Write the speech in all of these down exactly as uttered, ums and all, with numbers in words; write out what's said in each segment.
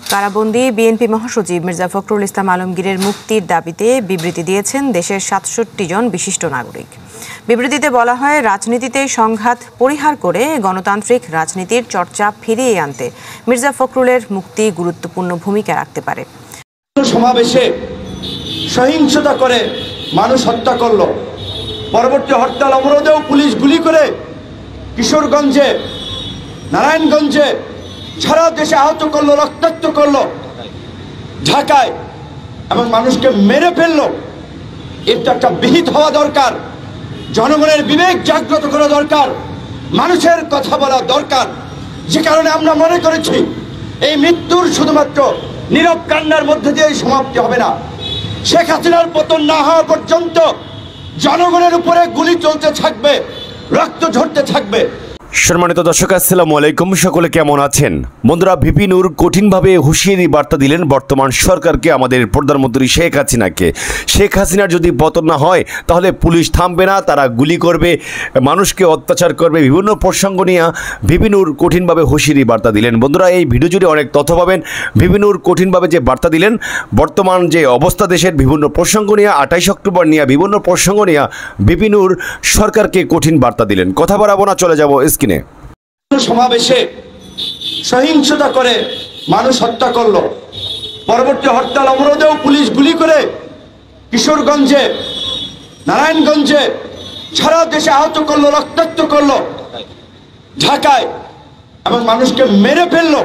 কারাবন্দী BNP মহাসচিব মির্জা ফখরুল ইসলাম আলমগীরের মুক্তির দাবিতে বিবৃতি দিয়েছেন দেশের সাতষট্টি জন বিশিষ্ট নাগরিক। বিবৃতিতে বলা হয়, রাজনীতিতে সংঘাত পরিহার করে গণতান্ত্রিক রাজনীতির চর্চা ফিরিয়ে আনতে মির্জা ফখরুলের মুক্তি গুরুত্বপূর্ণ ভূমিকা রাখতে পারে। সমাবেশে সহিংসতা করে মানুষ হত্যা করল, পরবর্তী হরতাল অবরোধেও পুলিশ গুলি করে কিশোরগঞ্জে, নারায়ণগঞ্জে সারা দেশে আহত করলো, রক্তাক্ত করলো, ঢাকায় এবং মানুষকে মেরে ফেললো। এটা একটা বিহিত হওয়া দরকার, জনগণের বিবেক জাগ্রত করা দরকার, মানুষের কথা বলা দরকার। যে কারণে আমরা মনে করেছি এই মৃত্যুর শুধুমাত্র নীরব কান্নার মধ্যে দিয়ে সমাপ্তি হবে না। শেখ হাসিনার পতন না হওয়া পর্যন্ত জনগণের উপরে গুলি চলতে থাকবে, রক্ত ঝরতে থাকবে। সম্মানিত দর্শক, আসসালামু আলাইকুম। সকলে কেমন আছেন? বন্ধুরা, ভিপি নূর কঠিনভাবে হুঁশিয়ারি বার্তা দিলেন বর্তমান সরকারকে, আমাদের প্রধানমন্ত্রী শেখ হাসিনাকে। শেখ হাসিনার যদি পতন না হয় তাহলে পুলিশ থামবে না, তারা গুলি করবে, মানুষকে অত্যাচার করবে। বিভিন্ন প্রসঙ্গ নিয়ে ভিপি নূর কঠিনভাবে হুঁশিয়ারি বার্তা দিলেন। বন্ধুরা, এই ভিডিও জুড়ে অনেক তথ্য পাবেন। ভিপি নূর কঠিনভাবে যে বার্তা দিলেন, বর্তমান যে অবস্থা দেশের বিভিন্ন প্রসঙ্গ নিয়ে, আঠাইশ অক্টোবর নিয়ে বিভিন্ন প্রসঙ্গ নিয়ে ভিপি নূর সরকারকে কঠিন বার্তা দিলেন। কথা বাড়াবো না, চলে যাবো স্ক্রিনে। সমাবেশে সহিংসতা করে মানুষ হত্যা করলো, পরবর্তী হরতাল অবরোধেও পুলিশ গুলি করে কিশোরগঞ্জে, নারায়ণগঞ্জে সারা দেশে আহত করলো, রক্তাক্ত করলো, ঢাকায় এবং মানুষকে মেরে ফেললো।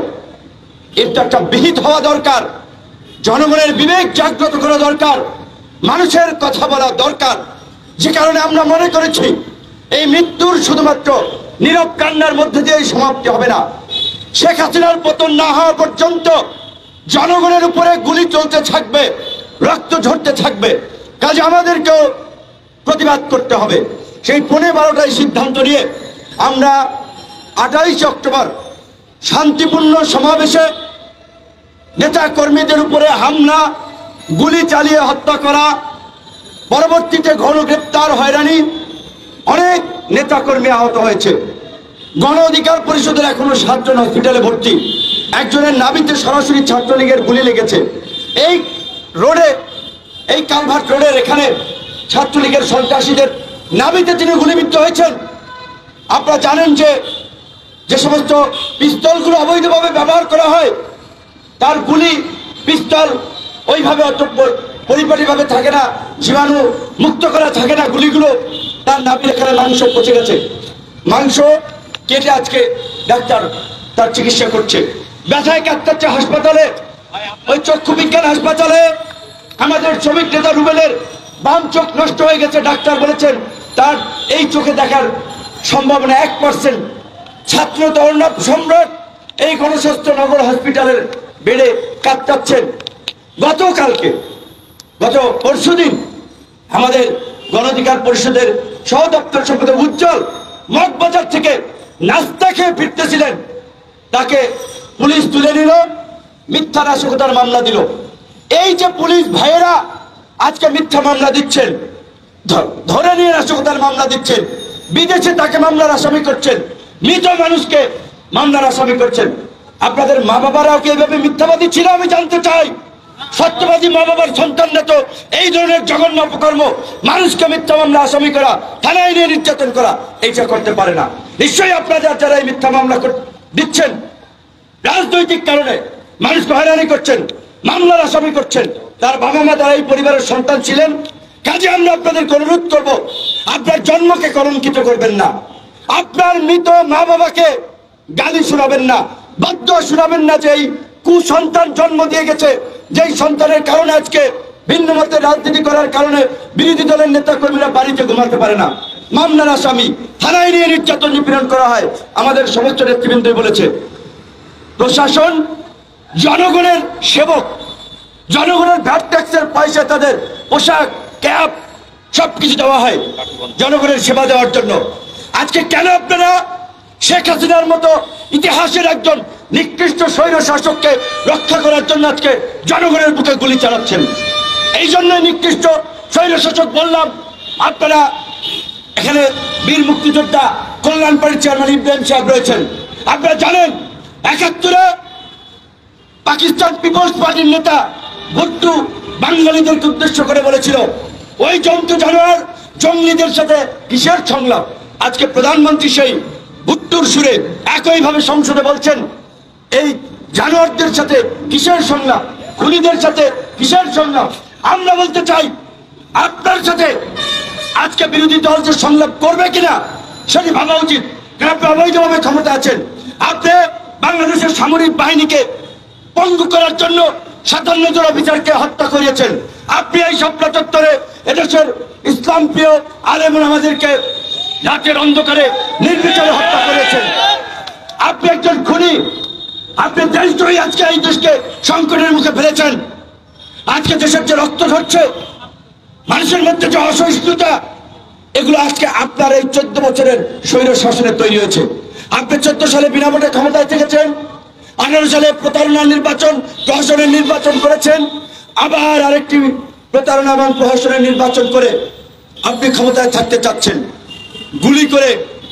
এটা একটা বিহিত হওয়া দরকার, জনগণের বিবেক জাগ্রত করা দরকার, মানুষের কথা বলা দরকার। যে কারণে আমরা মনে করেছি এই মৃত্যুর শুধুমাত্র নীরব কান্নার মধ্যে দিয়ে সমাপ্তি হবে না। শেখ হাসিনার পতন না হওয়া পর্যন্ত জনগণের উপরে গুলি চলতে থাকবে, রক্ত ঝরতে থাকবে। কাজে আমাদেরকেও প্রতিবাদ করতে হবে। সেই পৌনে বারোটায় সিদ্ধান্ত নিয়ে আমরা আঠাইশ অক্টোবর শান্তিপূর্ণ সমাবেশে নেতা কর্মীদের উপরে হামলা, গুলি চালিয়ে হত্যা করা, পরবর্তীতে গণগ্রেপ্তার, হয়রানি, অনেক নেতাকর্মী আহত হয়েছে। গণ অধিকার পরিষদের এখনো সাতজন হসপিটালে ভর্তি, একজনের নাভিতে সরাসরি ছাত্রলীগের গুলি লেগেছে। এই রোডে, এই কালভার্ট রোডের এখানে ছাত্রলীগের সন্ত্রাসীদের নাভিতে তিনি গুলিবিদ্ধ হয়েছেন। আপনারা জানেন যে যে সমস্ত পিস্তলগুলো অবৈধভাবে ব্যবহার করা হয়, তার গুলি পিস্তল ওইভাবে অত পরিপাটিভাবে থাকে না, জীবাণু মুক্ত করা থাকে না গুলিগুলো। তার নাভির এখানে মাংস পচে গেছে, মাংস কেটে আজকে ডাক্তার তার চিকিৎসা করছে। ব্যথায় কাতরাচ্ছে হাসপাতালে, ওই চক্ষু বিজ্ঞান হাসপাতালে আমাদের শ্রমিক নেতা রুবেলের বাম চোখ নষ্ট হয়ে গেছে। ডাক্তার বলেছেন তার এই চোখে দেখার সম্ভাবনা এক পার্সেন্ট। ছাত্র তরুণ সম্রাট এই গণস্বাস্থ্য নগর হসপিটালের বেডে কাতরাচ্ছেন। গতকালকে, গত পরশুদিন আমাদের গণ অধিকার পরিষদের সহ দপ্তর সম্পাদক উজ্জ্বল মগবাজার থেকে নাস্তা খেয়ে ফিরতেছিলেন, তাকে পুলিশ তুলে নিল, মিথ্যা নাশকতার মামলা দিল। এই যে পুলিশ ভাইয়েরা আজকে মিথ্যা মামলা দিচ্ছেন, ধরে নিয়ে নাশকতার মামলা দিচ্ছেন, বিদেশে তাকে মামলার আসামি করছেন, মৃত মানুষকে মামলার আসামি করছেন। আপনাদের মা বাবারাও কি এইভাবে মিথ্যাবাদী ছিল? আমি জানতে চাই। সত্যবাদী মা বাবার সন্তানরা তো এই ধরনের জঘন্য অপকর্ম, মানুষকে মিথ্যা মামলা আসামি করা, থানায় নিয়ে নির্যাতন করা, এইটা করতে পারে না। নিশ্চয়ই আপনাদের যারা এই মিথ্যা মামলা দিচ্ছেন, রাজনৈতিক কারণে মানুষকে হয়রানি করছেন, মামলার আসামি করছেন, তার বাবা মা তারা এই পরিবারের সন্তান ছিলেন। কাজে আমরা আপনাদেরকে অনুরোধ করবো, আপনার জন্মকে কলঙ্কিত করবেন না, আপনার মৃত মা বাবাকে গালি শোনাবেন না, বাধ্য শোনাবেন না যে এই কুসন্তান জন্ম দিয়ে গেছে, যেই সন্তানের কারণে আজকে ভিন্ন মতের রাজনীতি করার কারণে বিরোধী দলের নেতা কর্মীরা বাড়িতে ঘুমাতে পারে না, মামলার আসামি, থানায় নিয়ে নির্যাতন নিপীড়ন করা হয়। আমাদের সমস্ত নেতৃবৃন্দ বলেছে প্রশাসন জনগণের সেবক, জনগণের ভ্যাট ট্যাক্সের পয়সা, তাদের পোশাক, ক্যাপ সবকিছু দেওয়া হয় জনগণের সেবা দেওয়ার জন্য। আজকে কেন আপনারা শেখ হাসিনার মতো ইতিহাসের একজন নিকৃষ্ট স্বৈর শাসককে রক্ষা করার জন্য আজকে জনগণের বুকে গুলি চালাচ্ছেন? এই জন্য নিকৃষ্ট স্বৈর শাসক বললাম। আপনারা এখানে বীর মুক্তিযোদ্ধা কল্যাণ পার্টির চেয়ারম্যান ইব্রাহিম সাহেব রয়েছেন। আপনারা জানেন একাত্তরে পাকিস্তান পিপলস পার্টির নেতা ভুট্টো বাঙালিদেরকে উদ্দেশ্য করে বলেছিল ওই জন্তু জানোয়ার জঙ্গলিদের সাথে কিসের সংলাপ। আজকে প্রধানমন্ত্রী সেই ভুট্টোর সুরে একইভাবে সংসদে বলছেন এই জানোয়ারদের সাথে কিসের সংলাপ, খুনিদের সাথে কিসের সংলাপ। আমরা বলতে চাই আপনার সাথে আজকে বিরোধী দল যে সংলাপ করবে কিনা সেটি ভাবা উচিত। কারণ আপনি অবৈধভাবে ক্ষমতা আছেন, আপনি বাংলাদেশের সামরিক বাহিনীকে পঙ্গু করার জন্য সাতান্ন জন অফিসারকে হত্যা করিয়েছেন। আপনি এই স্বপ্না চত্বরে এদেশের ইসলাম প্রিয় আলেম ওলামাদেরকে রাতের অন্ধকারে নির্বিচারে হত্যা করেছেন। আপনি একজন খুনি, আপনি দেশদ্রোহী। আজকে এই দেশকে সংকটের মুখে ফেলেছেন। আজকে দেশের যে রক্ত ঝরছে, মানুষের মধ্যে যে অসহিষ্ণুতা, এগুলো আজকে আপনার এই চোদ্দ বছরের স্বৈর শাসনে তৈরি হয়েছে। আপনি চোদ্দ সালে বিনা ভোটে ক্ষমতায় থেকেছেন, আঠারো সালে প্রতারণা নির্বাচন প্রহসনের নির্বাচন করেছেন, আবার আরেকটি প্রতারণা এবং প্রহসনের নির্বাচন করে আপনি ক্ষমতায় থাকতে চাচ্ছেন। গুলি করে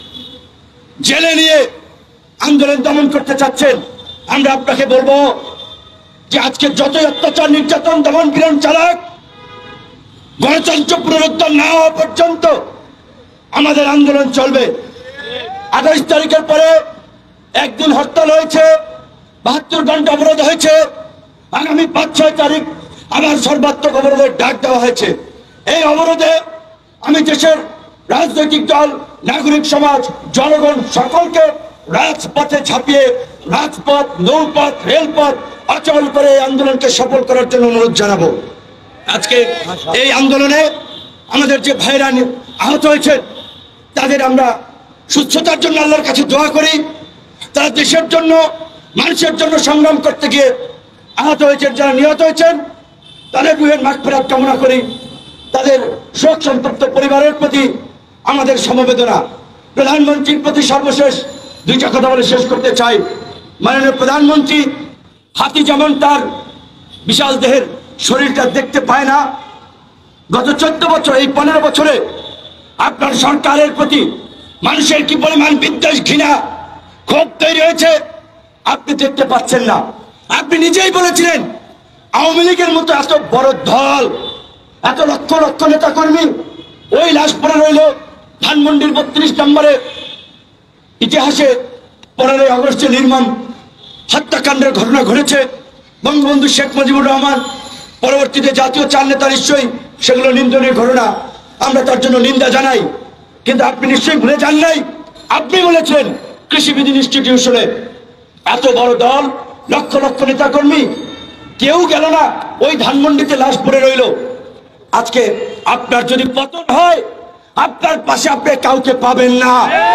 জেলে নিয়ে আন্দোলন দমন করতে চাচ্ছেন। আমরা আপনাকে বলবো যে আজকে যতই অত্যাচার নির্যাতন দমন পীড়ন চালাক, গণতন্ত্র পুনরুদ্ধার না হওয়া পর্যন্ত আমাদের আন্দোলন চলবে। আঠাইশ তারিখের পরে একদিন হরতাল হয়েছে, বাহাত্তর ঘন্টা অবরোধ হয়েছে, আগামী পাঁচ ছয় তারিখ আবার সর্বাত্মক অবরোধের ডাক দেওয়া হয়েছে। এই অবরোধে আমি দেশের রাজনৈতিক দল, নাগরিক সমাজ, জনগণ সকলকে রাজপথে ঝাঁপিয়ে রাজপথ, নৌপথ, রেলপথ অচল করে এই আন্দোলনকে সফল করার জন্য অনুরোধ জানাবো। আজকে এই আন্দোলনে আমাদের যে ভাইরা আহত হয়েছেন তাদের আমরা সুস্থতার জন্য আল্লাহর কাছে দোয়া করি। তারা দেশের জন্য, মানুষের জন্য সংগ্রাম করতে গিয়ে আহত হয়েছেন। যারা নিহত হয়েছেন তাদের রুহের মাগফিরাত কামনা করি। তাদের শোক সন্তপ্ত পরিবারের প্রতি আমাদের সমবেদনা। প্রধানমন্ত্রীর প্রতি সর্বশেষ দুইটা কথা বলে শেষ করতে চাই। মাননীয় প্রধানমন্ত্রী হাতি যেমন তার বিশাল দেহের শরীরটা দেখতে পায় না, গত চোদ্দ বছর এই পনেরো বছরে আপনার সরকারের প্রতি মানুষের কি পরিমাণ বিদ্বেষ, ঘৃণা, ক্ষোভ তৈরি হয়েছে আপনি দেখতে পাচ্ছেন না। আপনি নিজেই বলেছিলেন আওয়ামী লীগের মতো এত বড় দল, এত লক্ষ লক্ষ নেতা কর্মী ওই লাশ পড়ে রইল ধানমন্ডির বত্রিশ নম্বরে। ইতিহাসে পনেরোই আগস্টে নির্মম হত্যাকাণ্ডের ঘটনা ঘটেছে। বঙ্গবন্ধু শেখ মুজিবুর রহমান, পরবর্তীতে জাতীয় চার নেতা, নিশ্চয়ই সেগুলো নিন্দনীয় ঘটনা, আমরা তার জন্য নিন্দা জানাই। কিন্তু আপনি নিশ্চয়ই ভুলে যান নাই, আপনি বলেছেন কৃষিবিদ ইনস্টিটিউশনে এত বড় দল, লক্ষ লক্ষ নেতা কর্মী, কেউ গেল না, ওই ধানমন্ডিতে লাশ পড়ে রইল। আজকে আপনার যদি পতন হয়, আপনার পাশে আপনি কাউকে পাবেন না,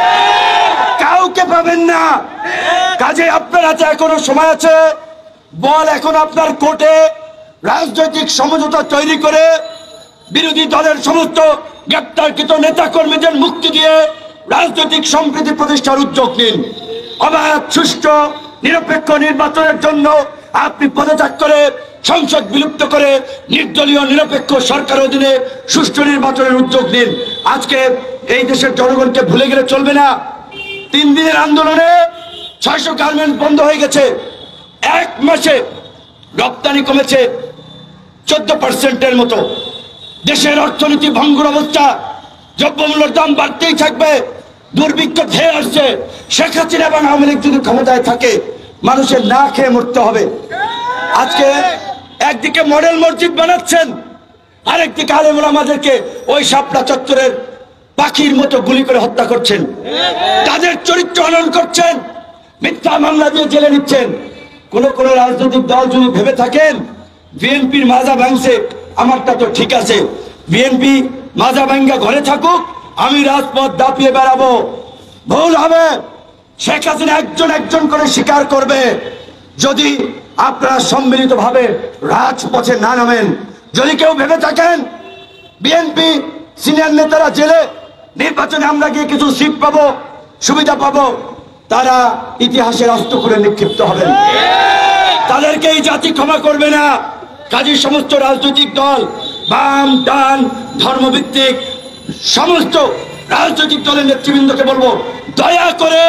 কাউকে পাবেন না। কাজে আপনার হাতে এখনো সময় আছে, বল এখন আপনার কোর্টে। রাজনৈতিক সমঝোতা তৈরি করে বিরোধী দলের সমস্ত গ্রেপ্তারকৃত নেতা কর্মীদের মুক্তি দিয়ে রাজনৈতিক সম্প্রীতি প্রতিষ্ঠার উদ্যোগ নিন। অবাধ, সুষ্ঠু, নিরপেক্ষ নির্বাচনের জন্য আপনি পদত্যাগ করে, সংসদ বিলুপ্ত করে নির্দলীয় নিরপেক্ষ সরকার অধীনে সুষ্ঠু নির্বাচনের উদ্যোগ নিন। আজকে এই দেশের জনগণকে ভুলে গেলে চলবে না। তিন দিনের আন্দোলনে ছয়শো গার্মেন্টস বন্ধ হয়ে গেছে। এক মাসে রপ্তানি কমেছে চোদ্দ পার্সেন্টের মতো। দেশের অর্থনীতি ভঙ্গুর অবস্থা, দ্রব্যমূল্যের দাম বাড়তেই থাকবে, দুর্ভিক্ষ ধেয়ে আসছে। শেখ হাসিনা এবং আওয়ামী লীগ যদি ক্ষমতায় থাকে মানুষের না খেয়ে মরতে হবে। আজকে একদিকে মডেল মসজিদ বানাচ্ছেন, আরেকদিকে আলেম ওলামাদেরকে ওই শাপলা চত্বরের পাখির মতো গুলি করে হত্যা করছেন, তাদের চরিত্র হনন করছেন, মিথ্যা মামলা দিয়ে জেলে নিচ্ছেন। কোন কোন রাজনৈতিক দল যদি ভেবে থাকেন বিএনপির মাজা ভাঙছে, আমারটা তো ঠিক আছে, বিএনপি মাজা ভাঙ্গা ঘরে থাকুক, আমি রাজপথ দাপিয়ে বেড়াবো, ভুল হবে। শেখ হাসিনা একজন একজন করে স্বীকার করবে যদি আপনারা সম্মিলিত ভাবে রাজপথে না নামেন। যদি কেউ ভেবে থাকেন বিএনপি সিনিয়র নেতারা জেলে, নির্বাচনে আমরা গিয়ে কিছু সিট পাবো, সুবিধা পাবো, তারা ইতিহাসের অস্ত করে নিক্ষিপ্ত হবেন। তাদেরকে এই জাতি ক্ষমা করবে না। কাজী সমস্ত রাজনৈতিক দল, বাম, ডান, ধর্মভিত্তিক সমস্ত রাজনৈতিক দলের নেতৃবৃন্দকে বলবো, দয়া করে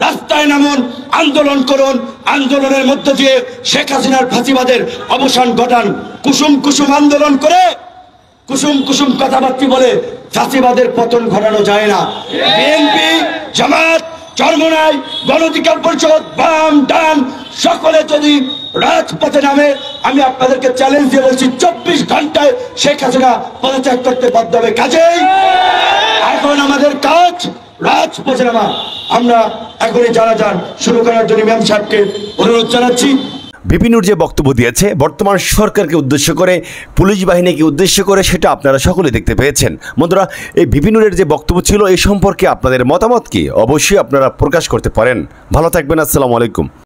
রাস্তায় নামুন, আন্দোলন করুন, আন্দোলনের মধ্য দিয়ে শেখ হাসিনার ফাঁসিবাদের অবসান ঘটান। কুসুম কুসুম আন্দোলন করে কুসুম কুসুম কথাবার্তা বলে ফাঁসিবাদের পতন ঘটানো যায় না। বিএনপি, জামাত, চরমোনাই, গণ অধিকার পরিষদ, বাম ডান সকলে যদি রাজপথে নামে, আমি আপনাদেরকে চ্যালেঞ্জ দিয়ে বলছি চব্বিশ ঘন্টায় শেখ হাসিনা পদত্যাগ করতে বাধ্য হবে। কাজেই এখন আমাদের কাজ রাজপথে নামা। আমরা এখনই জানাজান শুরু করার জন্য ইমাম সাহেবকে অনুরোধ জানাচ্ছি। ভিপি নূর যে বক্তব্য দিয়েছে বর্তমান সরকারকে উদ্দেশ্য করে, পুলিশ বাহিনীকে উদ্দেশ্য করে, সেটা আপনারা সকলে দেখতে পেয়েছেন। বন্ধুরা, এই ভিপি নূরের যে বক্তব্য ছিল এই সম্পর্কে আপনাদের মতামত কি অবশ্যই আপনারা প্রকাশ করতে পারেন। ভালো থাকবেন, আসসালামু আলাইকুম।